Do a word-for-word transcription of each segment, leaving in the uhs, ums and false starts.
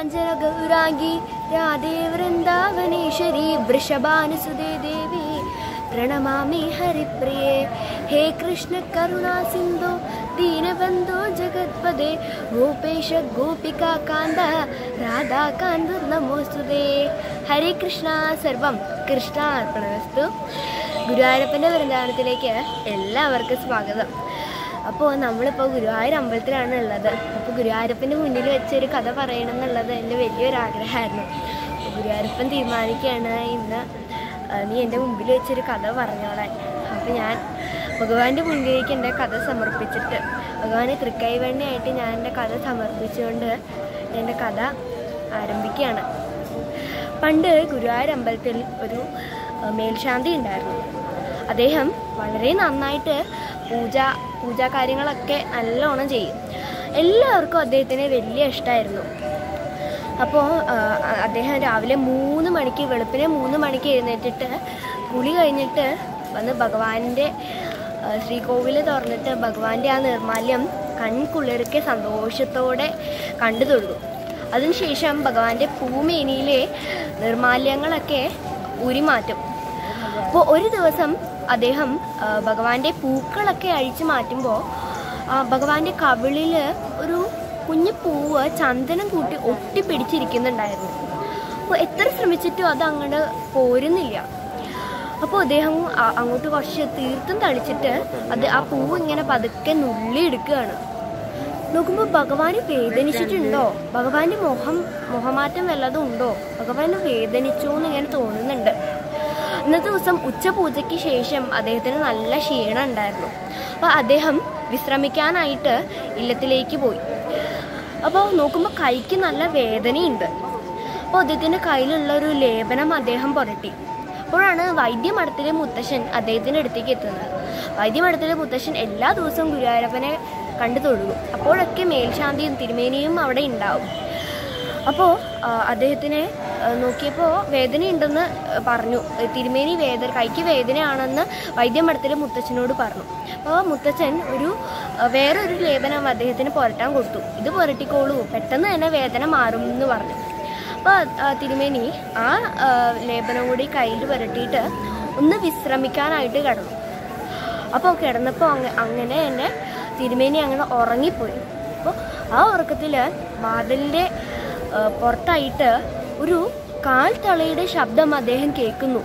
कांचन गौरांगी राधे वृंदावनेश्वरी वृषभानुसुते देवी प्रणमामि हरिप्रिये। हे कृष्ण करुणा सिंधु दीनबंधु जगत्पदे गोपेश गोपिका कांद राधा कांद नमोस्तुते। हरे कृष्ण सर्वം കൃഷ്ണാർപ്പണമസ്തു. ഗുരുവായൂരപ്പൻ്റെ വൃന്ദാവനത്തിലേക്ക് എല്ലാവർക്കും സ്വാഗതം. അപ്പോൾ നമ്മളിപ്പോൾ ഗുരുവായൂർ അമ്പലത്തിലാണ് ഉള്ളത്. അപ്പോൾ ഗുരുവായൂരപ്പൻ്റെ മുന്നിൽ വെച്ചൊരു കഥ പറയണം എന്നുള്ളത് എൻ്റെ വലിയൊരു ആഗ്രഹമായിരുന്നു. അപ്പോൾ ഗുരുവായൂരപ്പൻ തീരുമാനിക്കുകയാണ് ഇന്ന് നീ എൻ്റെ മുമ്പിൽ വെച്ചൊരു കഥ പറഞ്ഞോളാൻ. അപ്പോൾ ഞാൻ ഭഗവാന്റെ മുന്നിലേക്ക് എൻ്റെ കഥ സമർപ്പിച്ചിട്ട് ഭഗവാനെ തൃക്കൈവെണ്ണയായിട്ട് ഞാൻ എൻ്റെ കഥ സമർപ്പിച്ചുകൊണ്ട് എൻ്റെ കഥ ആരംഭിക്കുകയാണ്. പണ്ട് ഗുരുവായൂർ അമ്പലത്തിൽ ഒരു മേൽശാന്തി ഉണ്ടായിരുന്നു. അദ്ദേഹം വളരെ നന്നായിട്ട് പൂജ പൂജാ കാര്യങ്ങളൊക്കെ നല്ലോണം ചെയ്യും. എല്ലാവർക്കും അദ്ദേഹത്തിനെ വലിയ ഇഷ്ടമായിരുന്നു. അപ്പോൾ അദ്ദേഹം രാവിലെ മൂന്ന് മണിക്ക് വെളുപ്പിനെ മൂന്ന് മണിക്ക് എഴുന്നേറ്റിട്ട് കുളി കഴിഞ്ഞിട്ട് വന്ന് ഭഗവാന്റെ ശ്രീകോവിൽ തുറന്നിട്ട് ഭഗവാന്റെ ആ നിർമാല്യം കൺകുളിർക്കെ സന്തോഷത്തോടെ കണ്ടു തൊഴുതു. അതിനുശേഷം ഭഗവാന്റെ പൂമേനിയിലെ നിർമാല്യങ്ങളൊക്കെ ഊരിമാറ്റും. അപ്പോൾ ഒരു ദിവസം അദ്ദേഹം ഭഗവാന്റെ പൂക്കളൊക്കെ അഴിച്ചു മാറ്റുമ്പോൾ ഭഗവാന്റെ കവിളിൽ ഒരു കുഞ്ഞു പൂവ് ചന്ദനം കൂട്ടി ഒട്ടിപ്പിടിച്ചിരിക്കുന്നുണ്ടായിരുന്നു. അപ്പോൾ എത്ര ശ്രമിച്ചിട്ടും അത് അങ്ങോട്ട് പോരുന്നില്ല. അപ്പോൾ അദ്ദേഹം അങ്ങോട്ട് കുറച്ച് തീർത്തും തളിച്ചിട്ട് അത് ആ പൂവ് ഇങ്ങനെ പതുക്കെ നുള്ളിയെടുക്കുകയാണ്. നോക്കുമ്പോൾ ഭഗവാന് വേദനിച്ചിട്ടുണ്ടോ, ഭഗവാന്റെ മുഖം മുഖമാറ്റം വല്ലതും ഉണ്ടോ, ഭഗവാന് വേദനിച്ചോ എന്ന് ഇങ്ങനെ തോന്നുന്നുണ്ട്. ഇന്നത്തെ ദിവസം ഉച്ചപൂജയ്ക്ക് ശേഷം അദ്ദേഹത്തിന് നല്ല ക്ഷീണം ഉണ്ടായിരുന്നു. അപ്പോൾ അദ്ദേഹം വിശ്രമിക്കാനായിട്ട് ഇല്ലത്തിലേക്ക് പോയി. അപ്പോൾ നോക്കുമ്പോൾ കൈക്ക് നല്ല വേദനയുണ്ട്. അപ്പോൾ അദ്ദേഹത്തിൻ്റെ കയ്യിലുള്ള ഒരു ലേപനം അദ്ദേഹം പുരട്ടി. അപ്പോഴാണ് വൈദ്യമഠത്തിലെ മുത്തശ്ശൻ അദ്ദേഹത്തിൻ്റെ അടുത്തേക്ക് എത്തുന്നത്. വൈദ്യമഠത്തിലെ മുത്തശ്ശൻ എല്ലാ ദിവസവും ഗുരുവായൂരപ്പനെ കണ്ടു തൊഴുകും. അപ്പോഴൊക്കെ മേൽശാന്തിയും തിരുമേനിയും അവിടെ ഉണ്ടാവും. അപ്പോൾ അദ്ദേഹത്തിനെ നോക്കിയപ്പോൾ വേദനയുണ്ടെന്ന് പറഞ്ഞു. തിരുമേനി വേദന കൈക്ക് വേദനയാണെന്ന് വൈദ്യമഠത്തിലെ മുത്തച്ഛനോട് പറഞ്ഞു. അപ്പോൾ മുത്തച്ഛൻ ഒരു വേറൊരു ലേപനം അദ്ദേഹത്തിന് പുരട്ടാൻ കൊടുത്തു. ഇത് പുരട്ടിക്കോളൂ, പെട്ടെന്ന് തന്നെ വേദന മാറും എന്ന് പറഞ്ഞു. അപ്പോൾ തിരുമേനി ആ ലേപനം കൂടി കയ്യിൽ പുരട്ടിയിട്ട് ഒന്ന് വിശ്രമിക്കാനായിട്ട് കിടന്നു. അപ്പോൾ കിടന്നപ്പോൾ അങ്ങ അങ്ങനെ തന്നെ തിരുമേനി അങ്ങനെ ഉറങ്ങിപ്പോയി. അപ്പോൾ ആ ഉറക്കത്തിൽ വാതിലിൻ്റെ പുറത്തായിട്ട് ഒരു കാൽ തളയുടെ ശബ്ദം അദ്ദേഹം കേൾക്കുന്നു.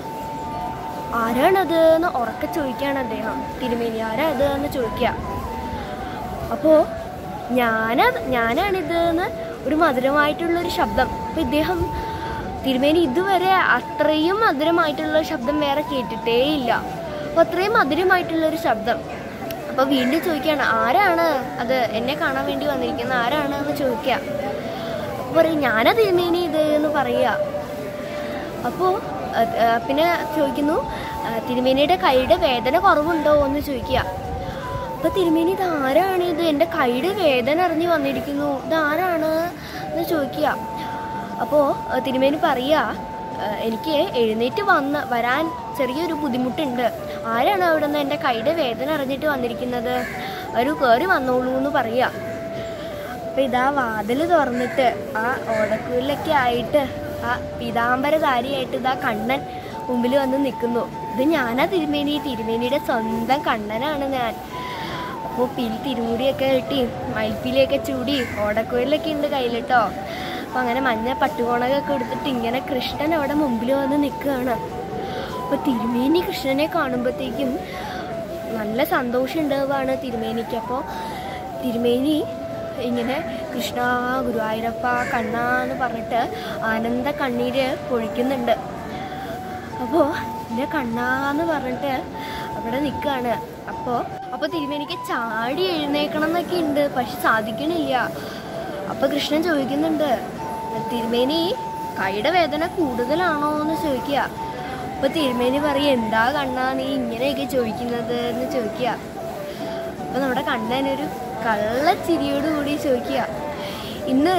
ആരാണത് എന്ന് ഉറക്കെ ചോദിക്കുകയാണ് അദ്ദേഹം. തിരുമേനി ആരാ ഇത് എന്ന് ചോദിക്കുക. അപ്പോൾ ഞാനാ ഞാനാണിത് എന്ന് ഒരു മധുരമായിട്ടുള്ളൊരു ശബ്ദം. അപ്പോൾ ഇദ്ദേഹം തിരുമേനി ഇതുവരെ അത്രയും മധുരമായിട്ടുള്ള ശബ്ദം വേറെ കേട്ടിട്ടേ ഇല്ല. അപ്പോൾ അത്രയും മധുരമായിട്ടുള്ളൊരു ശബ്ദം. അപ്പോൾ വീണ്ടും ചോദിക്കുകയാണ് ആരാണ് അത്, എന്നെ കാണാൻ വേണ്ടി വന്നിരിക്കുന്ന ആരാണ് എന്ന് ചോദിക്കുക. അപ്പോൾ പറയും ഞാനാ തിരുമേനി ഇത് എന്ന് പറയുക. അപ്പോൾ പിന്നെ ചോദിക്കുന്നു തിരുമേനിയുടെ കൈയുടെ വേദന കുറവുണ്ടോ എന്ന് ചോദിക്കുക. അപ്പോൾ തിരുമേനി ഇത് ആരാണ് ഇത്, എൻ്റെ കൈയുടെ വേദന അറിഞ്ഞ് വന്നിരിക്കുന്നു, ഇതാരാണ് എന്ന് ചോദിക്കുക. അപ്പോൾ തിരുമേനി പറയുക എനിക്ക് എഴുന്നേറ്റ് വന്ന് വരാൻ ചെറിയൊരു ബുദ്ധിമുട്ടുണ്ട്, ആരാണ് അവിടെ നിന്ന് എൻ്റെ കൈയുടെ വേദന അറിഞ്ഞിട്ട് വന്നിരിക്കുന്നത്, ഒരു കയറി വന്നോളൂ എന്ന് പറയുക. അപ്പം ഇതാ വാതിൽ തുറന്നിട്ട് ആ ഓടക്കൂരിലൊക്കെ ആയിട്ട് ആ പീതാംബരധാരിയായിട്ട് ഇതാ കണ്ണൻ മുമ്പിൽ വന്ന് നിൽക്കുന്നു. ഇത് ഞാനാ തിരുമേനി, തിരുമേനിയുടെ സ്വന്തം കണ്ണനാണ് ഞാൻ. അപ്പോൾ പിൽ തിരുമുടിയൊക്കെ കെട്ടി മയിൽപ്പീലിയൊക്കെ ചൂടി ഓടക്കൂരിലൊക്കെ ഉണ്ട് കയ്യിലിട്ടോ. അപ്പോൾ അങ്ങനെ മഞ്ഞ പട്ടുകോണകൊക്കെ എടുത്തിട്ട് ഇങ്ങനെ കൃഷ്ണൻ അവിടെ മുമ്പിൽ വന്ന് നിൽക്കുകയാണ്. അപ്പോൾ തിരുമേനി കൃഷ്ണനെ കാണുമ്പോഴത്തേക്കും നല്ല സന്തോഷം ഉണ്ടാവുകയാണ് തിരുമേനിക്ക്. അപ്പോൾ തിരുമേനി ഇങ്ങനെ കൃഷ്ണ ഗുരുവായൂരപ്പ കണ്ണ എന്ന് പറഞ്ഞിട്ട് ആനന്ദ കണ്ണീര് പൊഴിക്കുന്നുണ്ട്. അപ്പോൾ എൻ്റെ കണ്ണാന്ന് പറഞ്ഞിട്ട് അവിടെ നിൽക്കുകയാണ്. അപ്പോൾ അപ്പോൾ തിരുമേനിക്ക് ചാടി എഴുന്നേക്കണം എന്നൊക്കെ ഉണ്ട്, പക്ഷെ സാധിക്കണില്ല. അപ്പോൾ കൃഷ്ണൻ ചോദിക്കുന്നുണ്ട് തിരുമേനി കൈയുടെ വേദന കൂടുതലാണോ എന്ന് ചോദിക്കുക. അപ്പോൾ തിരുമേനി പറയും എന്താ കണ്ണാ നീ ഇങ്ങനെയൊക്കെ ചോദിക്കുന്നത് എന്ന് ചോദിക്കുക. അപ്പോൾ നമ്മുടെ കണ്ണനൊരു കള്ളച്ചിരിയോടുകൂടി ചോദിക്കുക ഇന്ന്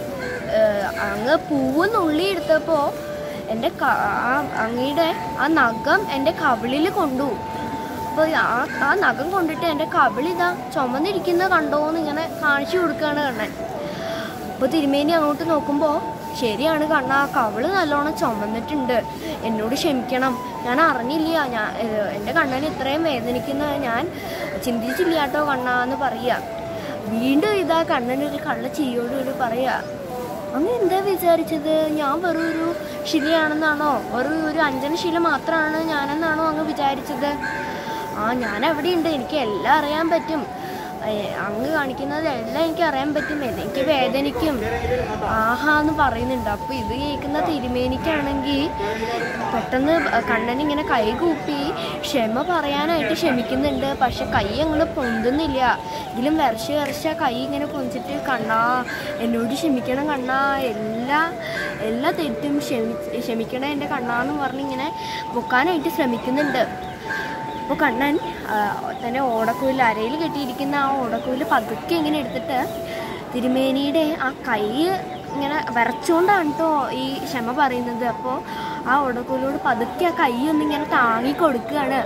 അങ്ങ് പൂവ് നുള്ളി എടുത്തപ്പോൾ എൻ്റെ ആ അങ്ങയുടെ ആ നഖം എൻ്റെ കവിളിൽ കൊണ്ടു. അപ്പോൾ ആ ആ നഖം കൊണ്ടിട്ട് എൻ്റെ കവിളിതാ ചുമന്നിരിക്കുന്ന കണ്ടോ എന്ന് ഇങ്ങനെ കാണിച്ചു കൊടുക്കുകയാണ് കണ്ണൻ. അപ്പോൾ അപ്പോൾ തിരുമേനി അങ്ങോട്ട് നോക്കുമ്പോൾ ശരിയാണ് കണ്ണാ, കവള് നല്ലോണം ചുമന്നിട്ടുണ്ട്, എന്നോട് ക്ഷമിക്കണം, ഞാൻ അറിഞ്ഞില്ല, ഞാൻ എൻ്റെ കണ്ണന് ഇത്രയും വേദനിക്കുന്ന ഞാൻ ചിന്തിച്ചില്ല കേട്ടോ കണ്ണാ എന്ന് പറയുക. വീണ്ടും ഇതാ കണ്ണനൊരു കള്ള ചിരിയോടുകൂടി പറയുക, അങ്ങ് എന്താ വിചാരിച്ചത്, ഞാൻ വെറും ഒരു ശിലയാണെന്നാണോ, വെറും ഒരു അഞ്ജന ശില മാത്രമാണ് ഞാനെന്നാണോ അങ്ങ് വിചാരിച്ചത്? ആ ഞാൻ എവിടെയുണ്ട്, എനിക്ക് എല്ലാം അറിയാൻ പറ്റും, അങ്ങ് കാണിക്കുന്നത് എല്ലാം എനിക്ക് അറിയാൻ പറ്റും, എനിക്ക് വേദനിക്കും ആഹാ എന്ന് പറയുന്നുണ്ട്. അപ്പോൾ ഇത് കേൾക്കുന്ന തിരുമേനിക്കാണെങ്കിൽ പെട്ടെന്ന് കണ്ണനിങ്ങനെ കൈ കൂപ്പി ക്ഷമ പറയാനായിട്ട് ക്ഷമിക്കുന്നുണ്ട്. പക്ഷെ കൈ അങ്ങോട്ട് പൊന്തുന്നില്ല. ഇതിലും വരച്ച് വരച്ച കൈ ഇങ്ങനെ പൊന്തിച്ചിട്ട് കണ്ണാ എന്നോട് ക്ഷമിക്കണം കണ്ണാ, എല്ലാ എല്ലാ തെറ്റും ക്ഷമി ക്ഷമിക്കണം എൻ്റെ കണ്ണാന്ന് പറഞ്ഞിങ്ങനെ പൊക്കാനായിട്ട് ശ്രമിക്കുന്നുണ്ട്. അപ്പോൾ കണ്ണൻ തന്നെ ഓടക്കുയിൽ അരയിൽ കെട്ടിയിരിക്കുന്ന ആ ഓടക്കുയിൽ പതുക്കെ ഇങ്ങനെ എടുത്തിട്ട് തിരുമേനിയുടെ ആ കൈ ഇങ്ങനെ വരച്ചുകൊണ്ടാണ് കേട്ടോ ഈ ക്ഷമ പറയുന്നത്. അപ്പോൾ ആ ഓടക്കുയിലോട് പതുക്കെ ആ കൈ ഒന്നിങ്ങനെ താങ്ങിക്കൊടുക്കുകയാണ്.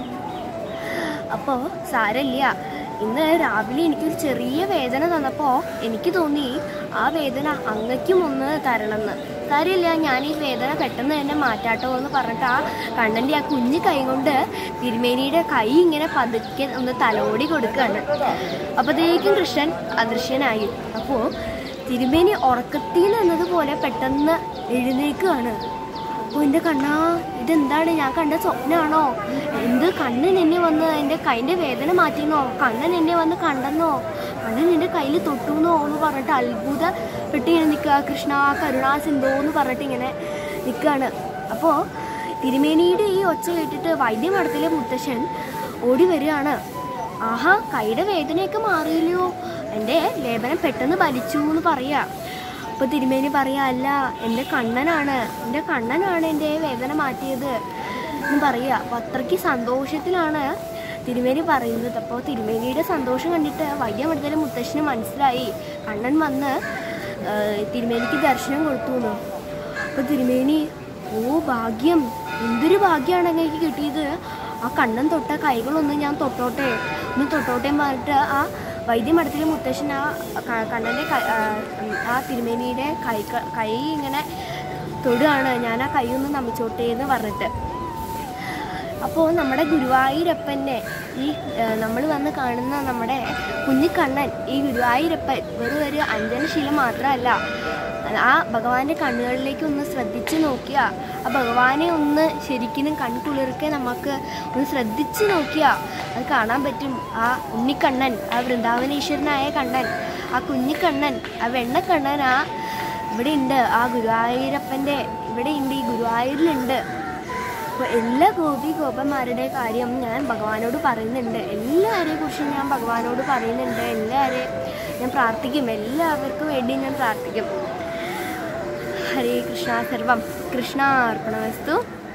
അപ്പോൾ സാരമില്ല, ഇന്ന് രാവിലെ എനിക്കൊരു ചെറിയ വേദന തന്നപ്പോൾ എനിക്ക് തോന്നി ആ വേദന അങ്ങയ്ക്കും ഒന്ന് തരണമെന്ന്. കാര്യമില്ല, ഞാൻ ഈ വേദന പെട്ടെന്ന് തന്നെ മാറ്റാട്ടോ എന്ന് പറഞ്ഞിട്ട് ആ കണ്ണൻ്റെ ആ കുഞ്ഞു കൈ കൊണ്ട് തിരുമേനിയുടെ കൈ ഇങ്ങനെ പതുക്കെ ഒന്ന് തലോടി കൊടുക്കുകയാണ്. അപ്പോഴത്തേക്കും കൃഷ്ണൻ അദൃശ്യനായി. അപ്പോൾ തിരുമേനി ഉറക്കത്തിൽ എന്നതുപോലെ പെട്ടെന്ന് എഴുന്നേൽക്കുകയാണ്. അപ്പോൾ എൻ്റെ കണ്ണാ ഇതെന്താണ്, ഞാൻ കണ്ട സ്വപ്നമാണോ, എന്ത് കണ്ണൻ എന്നെ വന്ന് എൻ്റെ കൈൻ്റെ വേദന മാറ്റിയെന്നോ, കണ്ണൻ എന്നെ വന്ന് കണ്ടെന്നോ, കണ്ണൻ എൻ്റെ കയ്യിൽ തൊട്ടുന്നോ എന്ന് പറഞ്ഞിട്ട് അത്ഭുതപ്പെട്ട് ഇങ്ങനെ നിൽക്കുക. കൃഷ്ണ കരുണാ സിന്ധോ എന്ന് പറഞ്ഞിട്ട് ഇങ്ങനെ നിൽക്കുകയാണ്. അപ്പോൾ തിരുമേനിയുടെ ഈ ഒച്ച കേട്ടിട്ട് വൈദ്യമഠത്തിലെ മുത്തശ്ശൻ ഓടി വരികയാണ്. ആഹാ, കൈയുടെ വേദനയൊക്കെ മാറിയില്ലയോ, എൻ്റെ ലേപനം പെട്ടെന്ന് വലിച്ചു എന്ന് പറയുക. അപ്പോൾ തിരുമേനി പറയുക, അല്ല എൻ്റെ കണ്ണനാണ്, എൻ്റെ കണ്ണനാണ് എൻ്റെ വേദന മാറ്റിയത് എന്ന് പറയുക. അപ്പോൾ അത്രയ്ക്ക് സന്തോഷത്തിലാണ് തിരുമേനി പറയുന്നത്. അപ്പോൾ തിരുമേനിയുടെ സന്തോഷം കണ്ടിട്ട് വൈദ്യമഠത്തിലെ മുത്തശ്ശന് മനസ്സിലായി കണ്ണൻ വന്ന് തിരുമേനിക്ക് ദർശനം കൊടുത്തു എന്ന്. അപ്പോൾ തിരുമേനി, ഓ ഭാഗ്യം, എന്തൊരു ഭാഗ്യമാണ് എനിക്ക് കിട്ടിയത്, ആ കണ്ണൻ തൊട്ട കൈകളൊന്നും ഞാൻ തൊട്ടോട്ടെ ഒന്ന് തൊട്ടോട്ടെ പറഞ്ഞിട്ട് ആ വൈദ്യമഠത്തിലെ മുത്തശ്ശൻ ആ കണ്ണൻ്റെ ആ തിരുമേനിയുടെ കൈ കൈ ഇങ്ങനെ തൊടുകയാണ്, ഞാൻ ആ കൈ ഒന്ന് നമിച്ചോട്ടെ എന്ന് പറഞ്ഞിട്ട്. അപ്പോൾ നമ്മുടെ ഗുരുവായൂരപ്പൻ്റെ ഈ നമ്മൾ വന്ന് കാണുന്ന നമ്മുടെ കുഞ്ഞിക്കണ്ണൻ, ഈ ഗുരുവായൂരപ്പൻ വെറും ഒരു അഞ്ജനശീലം മാത്രമല്ല, ആ ഭഗവാന്റെ കണ്ണുകളിലേക്ക് ഒന്ന് ശ്രദ്ധിച്ച് നോക്കിയാൽ, ആ ഭഗവാനെ ഒന്ന് ശരിക്കും കൺകുളിർക്കെ നമുക്ക് ഒന്ന് ശ്രദ്ധിച്ച് നോക്കിയാൽ അത് കാണാൻ പറ്റും. ആ ഉണ്ണിക്കണ്ണൻ, ആ വൃന്ദാവനേശ്വരനായ കണ്ണൻ, ആ കുഞ്ഞിക്കണ്ണൻ, ആ വെണ്ണക്കണ്ണൻ ആ ഇവിടെ ഉണ്ട്, ആ ഗുരുവായൂരപ്പൻ്റെ ഇവിടെ ഉണ്ട്, ഈ ഗുരുവായൂരിലുണ്ട്. അപ്പോൾ എല്ലാ ഗോപി ഗോപന്മാരുടെ കാര്യം ഞാൻ ഭഗവാനോട് പറയുന്നുണ്ട്, എല്ലാവരെയും കുറിച്ചും ഞാൻ ഭഗവാനോട് പറയുന്നുണ്ട്, എല്ലാവരെയും ഞാൻ പ്രാർത്ഥിക്കും, എല്ലാവർക്കും വേണ്ടി ഞാൻ പ്രാർത്ഥിക്കും. ഹരേ കൃഷ്ണ, സർവം കൃഷ്ണാർപ്പണമസ്തു.